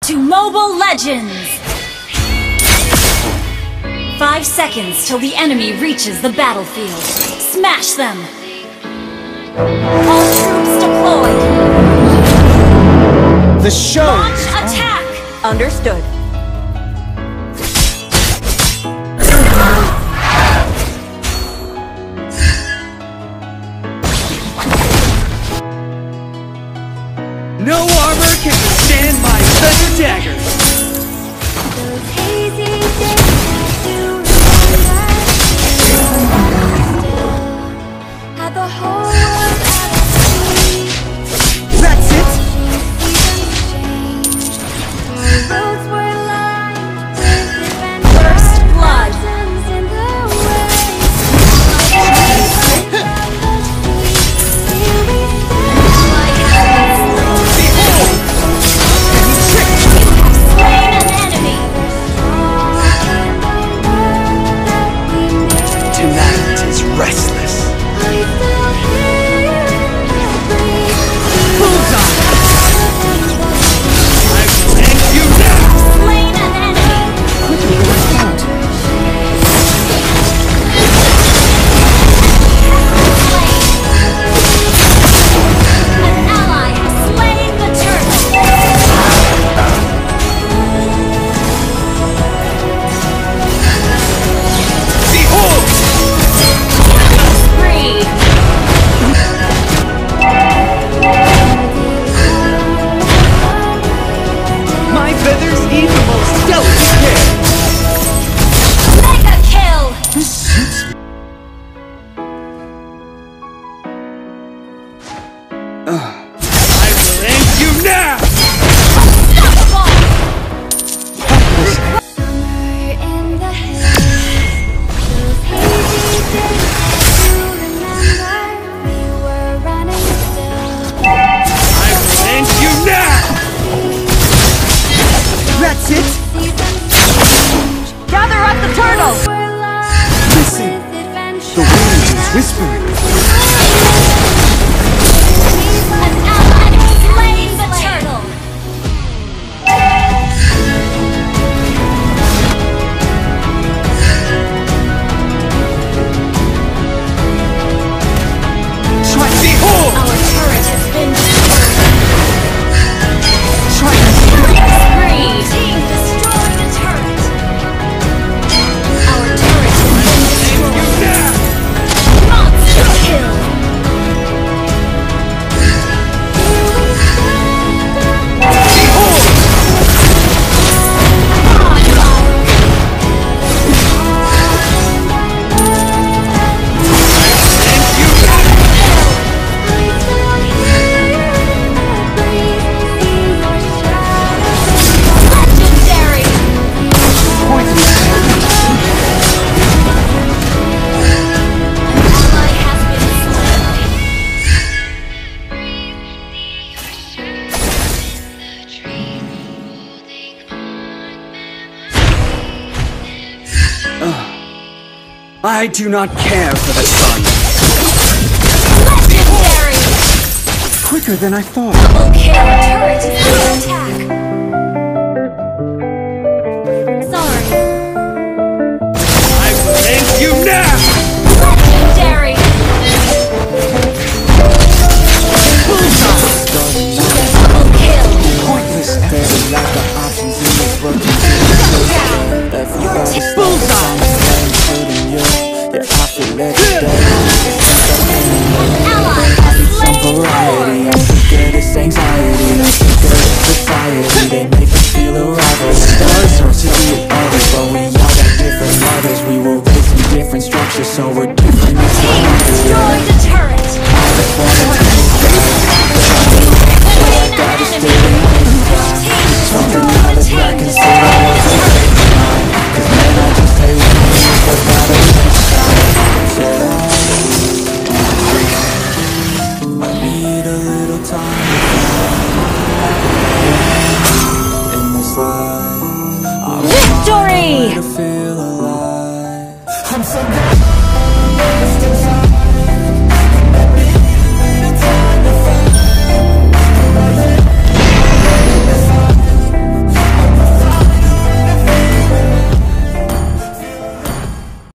to Mobile Legends! 5 seconds till the enemy reaches the battlefield. Smash them! All troops deployed! The show! Launch attack! Understood. No armor can withstand my feather daggers! Those hazy days I do remember. Had the whole world at sea. That's it! Our roads were lined with adventure. First blood! Mountains in the way. Slain an enemy! Tonight is restless. Bullseye! I will end you now! Slain an enemy! An ally has slain the turtle! Behold! Spree! My feathers need the most delicate care! Mega kill! This suits me. I will end you now! Unstoppable! Somewhere in the hills, those hazy days I do remember. We were running still. I will end you now! That's it! Seasons change. Gather up the turtle! We're lined Listen, with adventure. the wind is whispering. An ally has slain the turtle! Behold! Our turret has been destroyed! Try this. Spree! Team destroy the turret! Our turret has been You destroyed! now! Monster kill! Behold! And you now! Legendary! An ally has been slain! I do not care for the sun. Legendary! Quicker than I thought. Double kill! Turret is under attack! Sorry! I will end you now! Legendary! Double kill! Pointless. Bullseye! An ally has slain Vonn! This anxiety, I think of society. They make us feel arrival. Stars are to be others, but we all got different mothers. We were raised in different structures, so we're